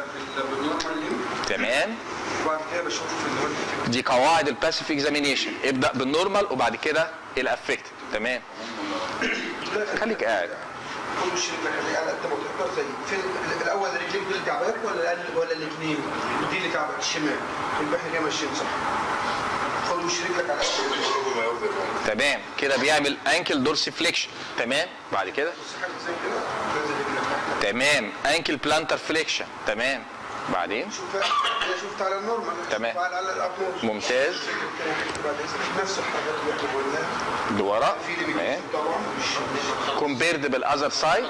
تمام. وبعد كده بشوف في دي قواعد الباسيف اكزامينيشن. ابدا بالنورمال وبعد كده الافكتد تمام. خليك قاعد. خد وش رجلك اللي على قد ما تقدر. زي في الاول رجليك دول تعبانك ولا ولا الاثنين؟ دي اللي تعبك الشمال والباقي كده ماشيين صح. خد وش رجلك على قد تمام كده بيعمل انكل دورسي فليكشن تمام. بعد كده تمام انكل بلانتر فليكشن تمام. بعدين شوف انا شفت على النورمال تمام على الابنورمال ممتاز. نفس الحاجات اللي احنا قلناها لورا تمام. طبعا مش كومبيرد بالاذر سايد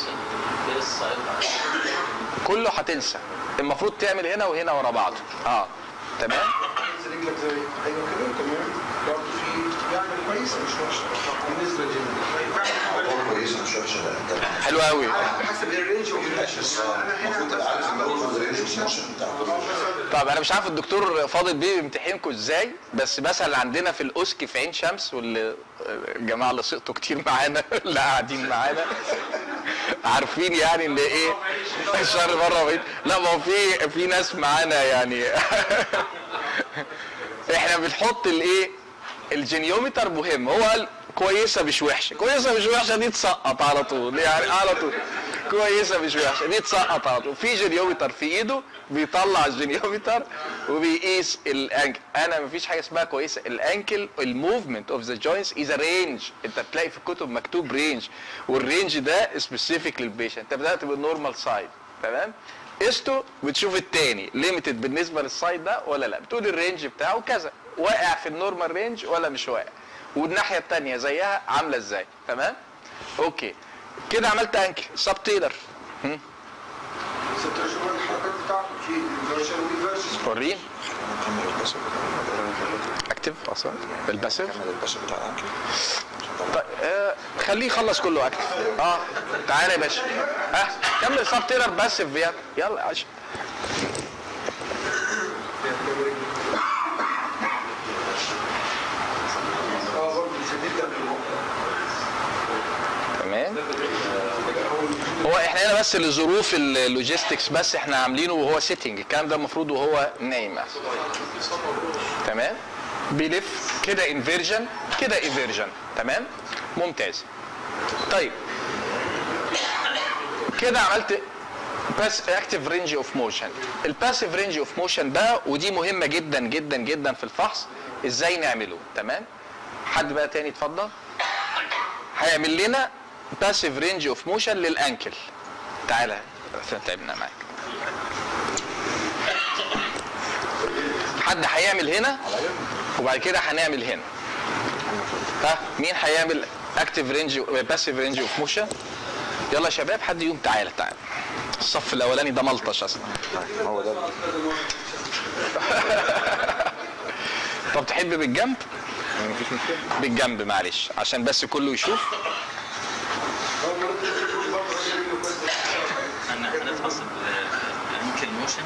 كله هتنسى. المفروض تعمل هنا وهنا ورا بعض اه تمام. رجلك زي ايوه كده تمام. برضه في يعني كويس مش وحش بالنسبه للجيم. كويسه مش وحشه. حلو قوي. حسب الرينج المفروض تبقى عارف ان هو الرينج اوف موشن بتاعته. طب انا مش عارف الدكتور فاضل بيه بيمتحنكم ازاي بس مثلا عندنا في الاوسكي في عين شمس واللي الجماعه اللي سقطوا كتير معانا اللي قاعدين معانا عارفين يعني ان ايه الشر بره بعيد. لا ما هو في في ناس معانا يعني احنا بنحط الايه الجنيومتر مهم. هو قال كويسه مش وحشه. كويسه مش وحشه دي تسقط على طول يعني على طول. كويسه مش وحشه دي تسقط على طول. في جنيومتر في ايده بيطلع الجنيومتر وبيقيس الانكل. انا مفيش حاجه اسمها كويسه. الانكل الموفمنت اوف ذا جوينتس از رينج. انت بتلاقي في الكتب مكتوب رينج والرينج ده سبيسيفيك للبيشنت. انت بدات بالنورمال سايد تمام. قسته بتشوف الثاني ليميتد بالنسبه للسايد ده ولا لا. بتقول الرينج بتاعه كذا واقع في النورمال رينج ولا مش واقع. والناحيه الثانيه زيها عامله ازاي. تمام؟ اوكي كده عملت انكل سب تيلر. ستة الحركات بتاعته في الفيرجن والفيرجن. وريني اكتف اصلا الباسيف. بتاع الانكل. طيب آه خليه يخلص كله اكتف. اه تعالى يا باشا. ها آه. كمل سب تيلر باسيف يلا يلا عشان تمام. هو احنا هنا بس لظروف اللوجيستكس بس احنا عاملينه وهو سيتنج، الكلام ده المفروض وهو نايم. تمام. بيلف كده انفيرجن كده انفيرجن. تمام ممتاز. طيب كده عملت باس اكتيف رينج اوف موشن. الباسيف رينج اوف موشن ده ودي مهمه جدا جدا جدا في الفحص ازاي نعمله. تمام. حد بقى تاني اتفضل. هيعمل لنا باسيف رينج اوف موشن للانكل. تعالى عشان تعبنا معاك. حد هيعمل هنا وبعد كده هنعمل هنا. ها مين هيعمل اكتيف رينج باسيف رينج اوف موشن؟ يلا يا شباب حد يقوم. تعالى تعالى. الصف الاولاني ده ملطش اصلا. هو ده. طب تحب بالجنب؟ مفيش مشكله. بالجنب معلش عشان بس كله يشوف. انا هنفحص الانكل موشن.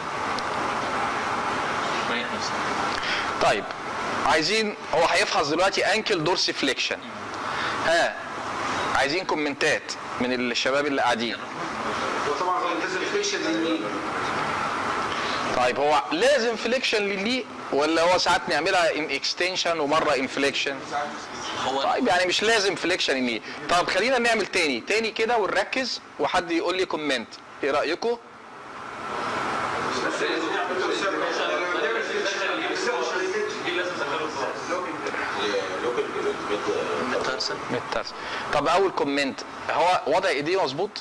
ريح نفسك. طيب عايزين هو هيفحص دلوقتي انكل دورسي فليكشن. ها عايزين كومنتات من الشباب اللي قاعدين. وطبعا لازم فليكشن للني. طيب هو لازم فليكشن للي ولا هو ساعات نعملها ان اكستنشن ومره انفليكشن؟ هو طيب يعني مش لازم فليكشن للي. طب خلينا نعمل تاني تاني كده ونركز وحد يقول لي كومنت. ايه رايكم؟ مترسل. طب اول كومنت هو وضع ايديه مظبوط؟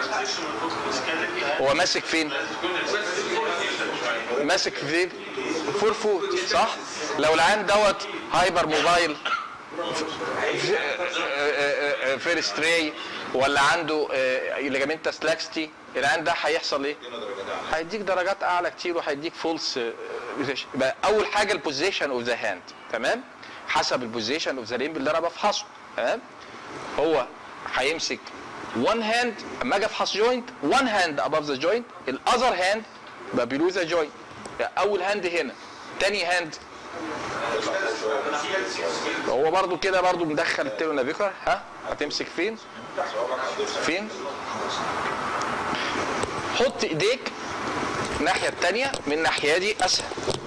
هو ماسك فين؟ ماسك فين؟ فور فوت صح؟ لو العين دوت هايبر موبايل فيرست راي ولا عنده ليجامنتس لاكستي العين ده هيحصل ايه؟ هيديك درجات اعلى كتير وهيديك فولس. يبقى اول حاجه البوزيشن اوف ذا هاند. تمام؟ حسب البوزيشن اوف ذا ليمب اللي انا بفحصه. تمام؟ هو هيمسك one hand اما اجي افحص جوينت one hand above the joint الاذر hand يبقى below the joint. يعني اول هاند هنا تاني هاند هو برضو كده برضو مدخل التيلو نافيكولار. ها هتمسك فين؟ فين؟ حط ايديك الناحيه الثانيه من الناحيه دي اسهل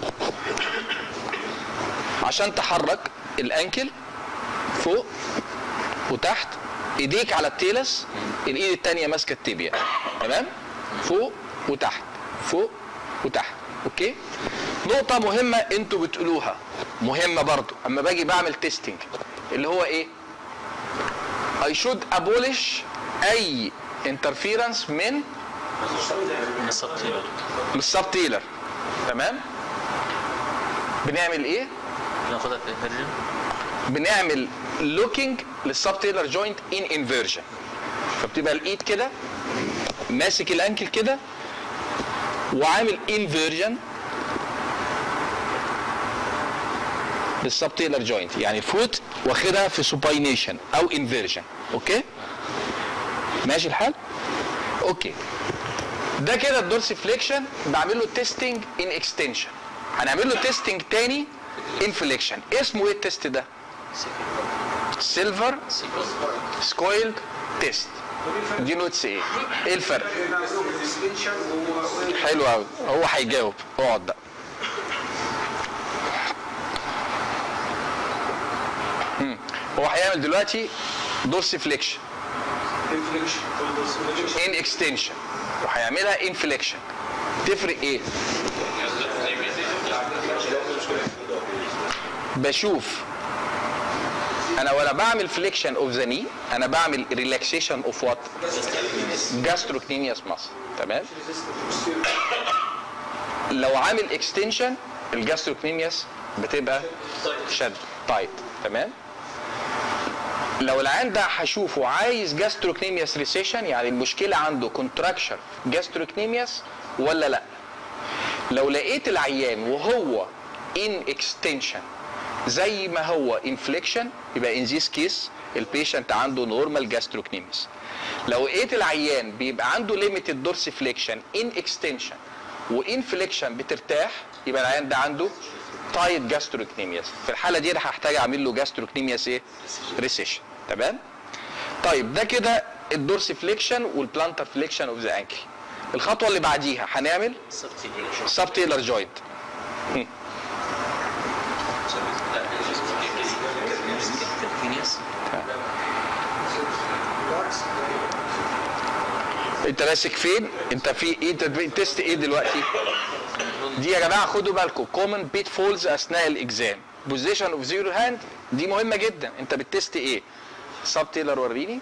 عشان تحرك الانكل فوق وتحت. ايديك على التيلس الايد الثانيه ماسكه التيبيا. تمام؟ فوق وتحت فوق وتحت. اوكي؟ نقطه مهمه انتوا بتقولوها مهمه برضو اما باجي بعمل تيستنج اللي هو ايه؟ I should abolish اي interference من من السب تيلر. من السب تيلر. تمام؟ بنعمل ايه؟ ناخدها في الانفيرجن. بنعمل لوكينج للسب تيلر جوينت ان انفيرجن. فبتبقى الايد كده ماسك الانكل كده وعامل انفيرجن للسب تيلر جوينت، يعني الفوت واخدها في سوباينيشن او انفيرجن. اوكي؟ ماشي الحال؟ اوكي. ده كده الدورسي فليكشن بعمل له تيستنج ان اكستنشن. هنعمل له تيستنج تاني ان فليكشن. اسمه ايه التيست ده؟ سيلفر سكويلد تيست. دي نوتس ايه؟ ايه الفرق؟ حلو قوي. هو هيجاوب. اقعد بقى. هو هيعمل دلوقتي دورسي فليكشن ان اكستنشن وهيعملها ان فليكشن. تفرق ايه؟ بشوف انا وانا بعمل فليكشن اوف ذا ني انا بعمل ريلاكسيشن اوف وات؟ جاستروكنينيوس ماسل. تمام؟ لو عامل اكستنشن الجاستروكنينيوس بتبقى شد تايت. تمام؟ لو العيان ده هشوفه عايز جاستروكنيمياس ريسيشن، يعني المشكله عنده كونتراكشن جاستروكنيمياس ولا لا. لو لقيت العيان وهو ان اكستنشن زي ما هو انفليكشن، يبقى ان ذيس كيس البيشنت عنده نورمال جاستروكنيمياس. لو لقيت العيان بيبقى عنده ليميتد دورسيفليكشن ان اكستنشن وانفليكشن بترتاح، يبقى العيان ده عنده تايت جاستروكنيمياس. في الحاله دي انا هحتاج اعمل له جاستروكنيمياس ايه؟ ريسيشن. تمام؟ طيب ده كده الدورسيفليكشن والبلانتر فليكشن اوف ذا انكل. الخطوه اللي بعديها هنعمل سب تيلر جوينت. انت ماسك فين؟ انت في ايه؟ انت تيست ايه دلوقتي؟ دي يا جماعه خدوا بالكم كومن بيت فولز اثناء الاكزام. بوزيشن اوف زيرو هاند دي مهمه جدا. انت بتست ايه؟ سب تيلر وريني.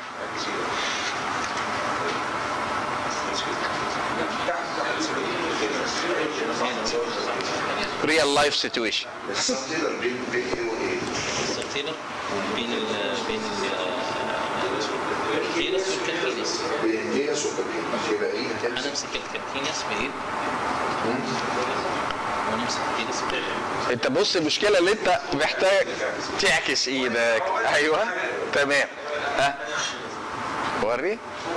ريال لايف سيتويشن. السب تيلر بين بين ايه وايه؟ السب تيلر بين ال بين الكالكينيس والكالكينيس. بين الكالكينيس والكالكينيس يبقى ايه؟ هنمسك الكالكينيس بايد ونمسك الكالكينيس بايد. انت بص المشكله اللي انت محتاج تعكس ايدك. ايوه تمام. ها وري.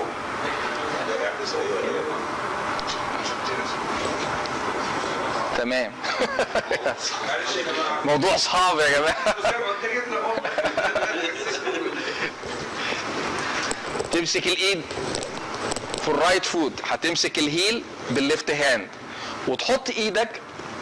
تمام. موضوع صعب يا جماعه. تمسك الايد في الرايت فود، هتمسك الهيل بالليفت هاند وتحط ايدك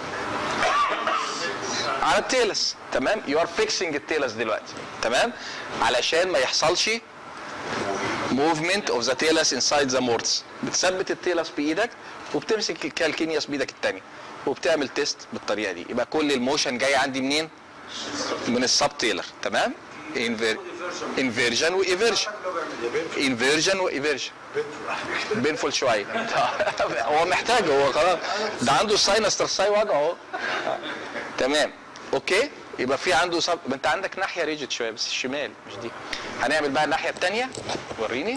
على التيلس. تمام؟ يو ار فيكسنج التيلس دلوقتي. تمام؟ علشان ما يحصلش موفمنت اوف ذا تيلس انسايد ذا مورتس. بتثبت التيلس بايدك وبتمسك الكالكينياس بايدك الثانيه وبتعمل تيست بالطريقه دي. يبقى كل الموشن جاي عندي منين؟ من السب تيلر. تمام؟ انفيرجن وايفيرجن. انفيرجن وايفيرجن. بينفول شويه. هو محتاج، هو خلاص ده عنده الساينس ترساي وجعه اهو. تمام اوكي. يبقى في عنده سب... انت عندك ناحيه ريجيد شويه بس الشمال مش دي. هنعمل بقى الناحيه الثانيه. وريني.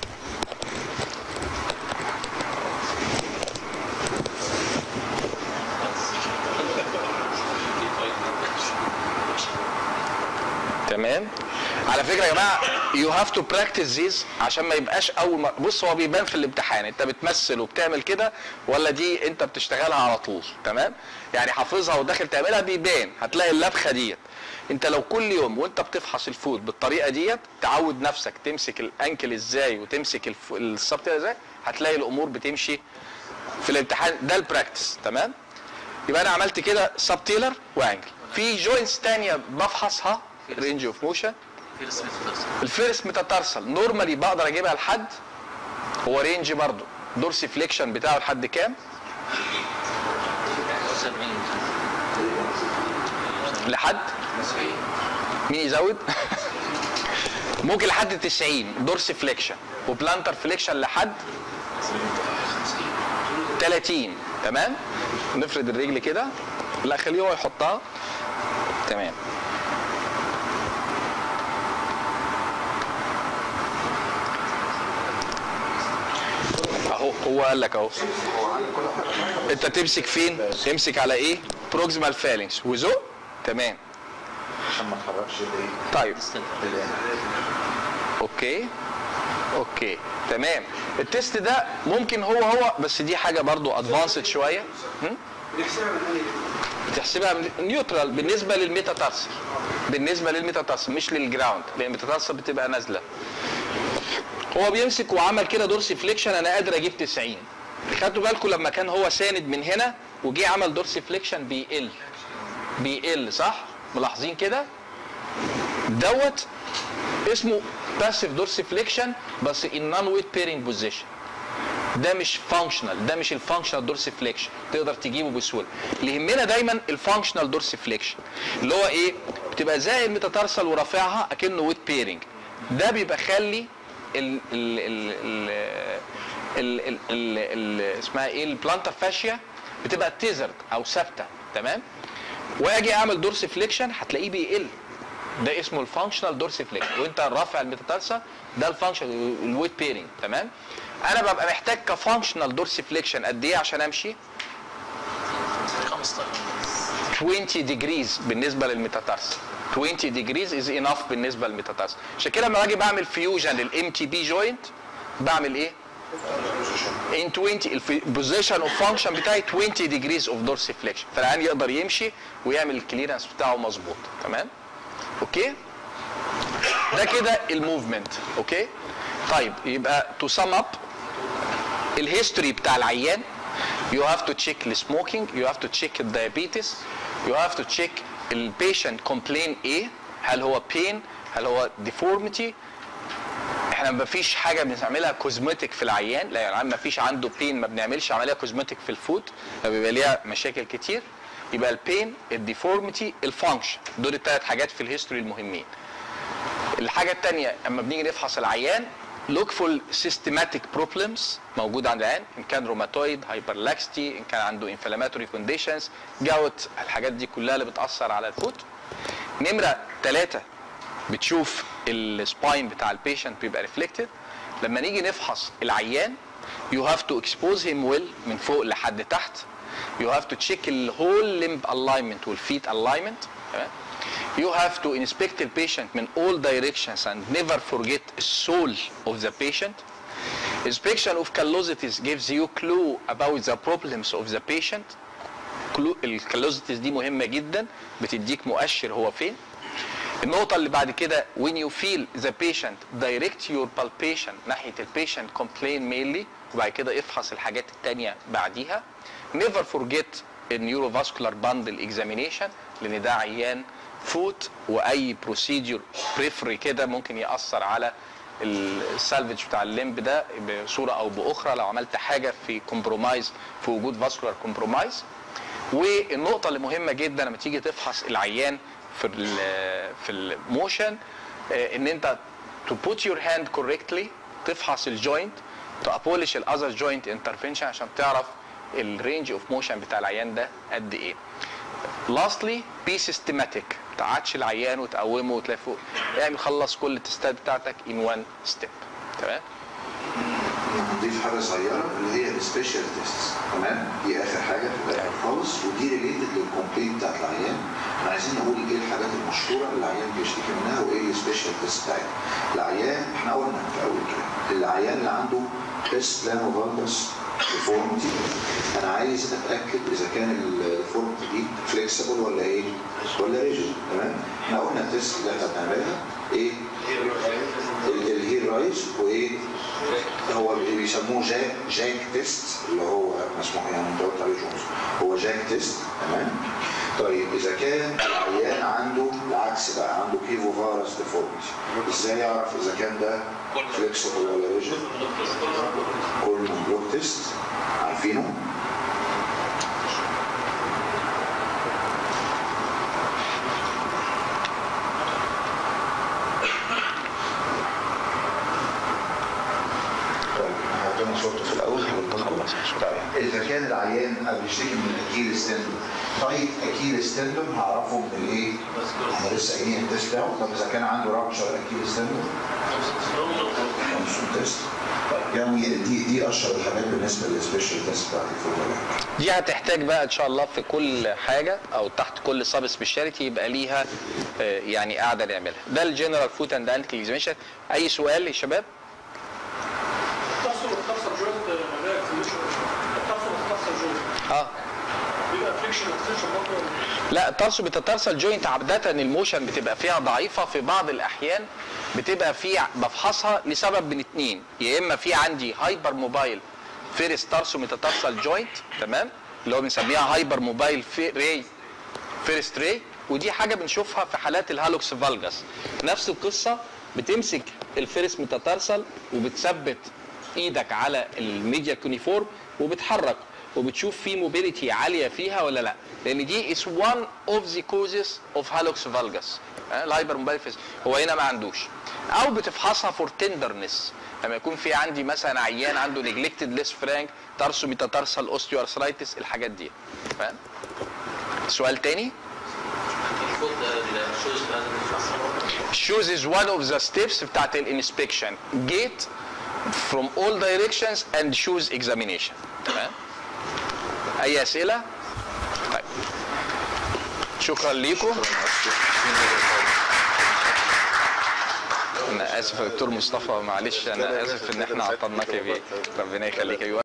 تمام. على فكره يا جماعه يو هاف تو براكتس ذيس عشان ما يبقاش اول ما بص هو بيبان في الامتحان انت بتمثل وبتعمل كده ولا دي انت بتشتغلها على طول. تمام؟ يعني حافظها وداخل تعملها بيبان. هتلاقي اللبخه ديت. انت لو كل يوم وانت بتفحص الفود بالطريقه ديت تعود نفسك تمسك الانكل ازاي وتمسك السب ازاي، هتلاقي الامور بتمشي في الامتحان. ده البراكتس. تمام؟ يبقى انا عملت كده سب تيلر وانكل. في جوينتس ثانيه بفحصها رينج اوف موشن. الفيرست ميتاتارسال نورمالي بقدر اجيبها لحد، هو رينج برضه دورسي فليكشن بتاعه لحد كام؟ لحد مين يزود؟ ممكن لحد تسعين دورسي فليكشن وبلانتر فليكشن لحد ثلاثين. تمام؟ نفرد الرجل كده. لا خليه هو يحطها. تمام. اهو هو قال لك اهو. انت تمسك فين؟ تمسك على ايه؟ بروكسيمال فالنكس وزق. تمام. عشان ما تحركش الايه؟ طيب. اوكي. اوكي. تمام. التست ده ممكن هو هو بس دي حاجه برضو ادفانسد شويه. بتحسبها نيوترال بالنسبه للميتاتارسل. بالنسبه للميتاتارسل مش للجراوند لان الميتاتارسل بتبقى نازله. هو بيمسك وعمل كده دورسي فليكشن انا قادر اجيب تسعين. خدتوا بالكم لما كان هو ساند من هنا وجي عمل دورسي فليكشن بيقل. بيقل صح؟ ملاحظين كده؟ دوت اسمه باسيف دورسي فليكشن بس ان نون ويت بيرنج بوزيشن. ده مش فانكشنال، ده مش الفانكشنال دورسي فليكشن تقدر تجيبه بسهوله. اللي يهمنا دايما الفانكشنال دورسي فليكشن اللي هو ايه؟ بتبقى زي الميتاتارسل ورافعها اكنه ويت بيرنج. ده بيبقى خلي ال ال ال ال ال ال ال اسمها ايه؟ البلانتر فاشيا بتبقى تيزرد او ثابته. تمام؟ واجي اعمل دورسي فليكشن هتلاقيه بيقل. ده اسمه الفانكشنال دورسيفليكشن، وانت رافع الميتاتارسال ده الفانكشنال الويت بيرنج. تمام. انا ببقى محتاج كفانكشنال دورسيفليكشن قد ايه عشان امشي؟ خمستاشر عشرين ديجريز بالنسبه للميتاتارسال. عشرين ديجريز از انف بالنسبه للميتاتارسال. عشان كده لما باجي بعمل فيوجن للام تي بي جوينت بعمل ايه؟ ان عشرين البوزيشن اوف فانكشن بتاعي عشرين ديجريز اوف دورسيفليكشن، فالعيان يقدر يمشي ويعمل الكليرنس بتاعه مظبوط. تمام؟ اوكي؟ ده كده الموفمنت. اوكي؟ طيب يبقى تو سم اب الهيستوري بتاع العيان. You have to check the smoking, you have to check the diabetes, you have to check the patient complain ايه؟ هل هو pain؟ هل هو deformity؟ احنا ما فيش حاجه بنعملها كوزمتيك في العيان، لا يعني ما فيش عنده بين ما بنعملش عمليه كوزمتيك في الفود، فبيبقى ليها مشاكل كتير. يبقى البين، الديفورميتي، الفانكشن، دول الثلاث حاجات في الهيستوري المهمين. الحاجه الثانيه اما بنيجي نفحص العيان look for systematic problems موجود عند العيان، ان كان روماتويد، هايبرلاكستي، ان كان عنده انفلاماتوري كونديشنز، جاوت، الحاجات دي كلها اللي بتاثر على الفود. نمره ثلاثه بتشوف السباين بتاع البيشنت بيبقى ريفلكتد. لما نيجي نفحص العيان you have to expose him well من فوق لحد تحت. you have to check الهول limb alignment والفيت alignment. تمام. you have to inspect the patient من all directions and never forget the soul of the patient. inspection of callosities gives you clue about the problems of the patient. الكالوزيتيز دي مهمة جدا، بتديك مؤشر هو فين. النقطة اللي بعد كده when you feel the patient direct your palpation ناحية البيشنت complain mainly، وبعد كده افحص الحاجات التانية بعديها. never forget النيوروفاسكولار باندل examination لأن ده عيان فوت، وأي بروسيديور بريفري كده ممكن يأثر على السالفج بتاع الليمب ده بصورة أو بأخرى لو عملت حاجة في كومبرومايز في وجود فاسكولار كومبرومايز. والنقطة اللي مهمة جدا لما تيجي تفحص العيان في ال في الموشن ان انت to put your hand correctly، تفحص الجوينت، to abolish الاذر جوينت انترفنشن عشان تعرف الرينج اوف موشن بتاع العيان ده قد ايه. lastly be systematic، ما تقعدش العيان وتقومه وتلاقي فوق، اعمل خلص كل التستات بتاعتك in one step. تمام. نضيف حاجه صغيره اللي هي السبيشال تيست. تمام. دي اخر حاجه في الاخر خالص، ودي ريليتد للكومبلين بتاعت العيان. احنا عايزين نقول ايه الحاجات المشهوره اللي العيان بيشتكي منها وايه السبيشال تيست بتاعتها. العيان احنا قلنا في اول كده العيان اللي عنده تيست بلانوفالجس ديفورمتي، انا عايز اتاكد اذا كان الديفورمتي دي فليكسبل ولا ايه؟ ولا ريجيد. تمام. احنا قلنا التيست اللي احنا بنعملها ايه؟ الهير رايز، وايه؟ هو اللي بيسموه جاك جاك تيست اللي هو مسموح يعني انت قلت عليه جونز، هو جاك تيست. تمام. طيب اذا كان العيان عنده العكس بقى، عنده كيفو فارس ديفورميتي، ازاي يعرف اذا كان ده فليكسبل ولا ريجيد؟ كولمان بلوك تيست، عارفينه؟ صورته في الاول اذا كان العيان بيشتكي من الاكيل ستاندوم، طيب اكيل ستاندوم هعرفه من الايه؟ احنا لسه قايلين التست بتاعه. طب اذا كان عنده رابشر اكيل ستاندوم تيست. يعني دي دي اشهر الحاجات بالنسبه للسبيشال تيست بتاعت الفوتوجراف. دي هتحتاج بقى ان شاء الله في كل حاجه او تحت كل سب سبيشاليتي يبقى ليها يعني قاعده نعملها. ده الجنرال فوت اند انكل اكزامينشن. اي سؤال يا شباب؟ اه لا ترسو بتترسل جوينت عادة الموشن بتبقى فيها ضعيفة، في بعض الأحيان بتبقى في بفحصها لسبب من اتنين، يا إما في عندي هايبر موبايل فيرست ترسو متترسل جوينت، تمام، اللي هو بنسميها هايبر موبايل في ري فيرست ري، ودي حاجة بنشوفها في حالات الهالوكس فالجاس. نفس القصة، بتمسك الفيرست متترسل وبتثبت ايدك على الميديا كونيفورم وبتحرك وبتشوف في موبيليتي عاليه فيها ولا لا، لان دي is one of the causes of hallux valgus. الهايبر موبايل فيس هو هنا ما عندوش. او بتفحصها فور تندرنس، لما يكون في عندي مثلا عيان عنده نيجلكتد ليس فرانك ترسو ميتاتارسال اوستيو ارثرايتس، الحاجات دي. فاهم؟ سؤال تاني؟ المفروض الشوز لازم shoes is one of the steps بتاعت الانسبكشن. gate from all directions and shoes examination. تمام؟ أي أسئلة؟ طيب شكرا ليكم. أنا آسف يا دكتور مصطفى، معلش أنا آسف إن إحنا عطلناك بيه. ربنا يخليك.